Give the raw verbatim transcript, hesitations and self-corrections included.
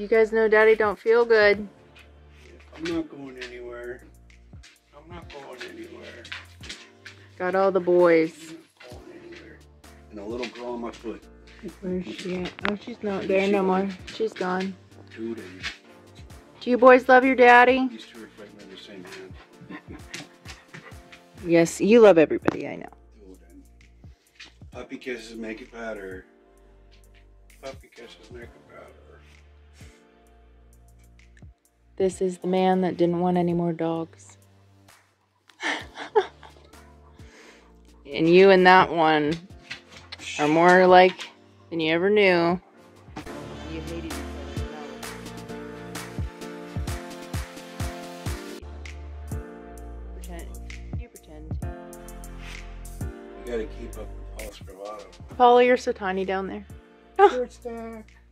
You guys know Daddy don't feel good. I'm not going anywhere. I'm not going anywhere. Got all the boys. I'm not going anywhere. And a little girl on my foot. Where's she at? Oh, she's not there no more. She's gone. Two days. Do you boys love your daddy? These two are fighting in the same hand. Yes, you love everybody, I know. Puppy kisses make it better. Puppy kisses make it better. This is the man that didn't want any more dogs. And you and that one are more alike than you ever knew. You hated each other. Pretend. You pretend. You gotta keep up with Paul's bravado. Paula, you're so tiny down there. Short stack.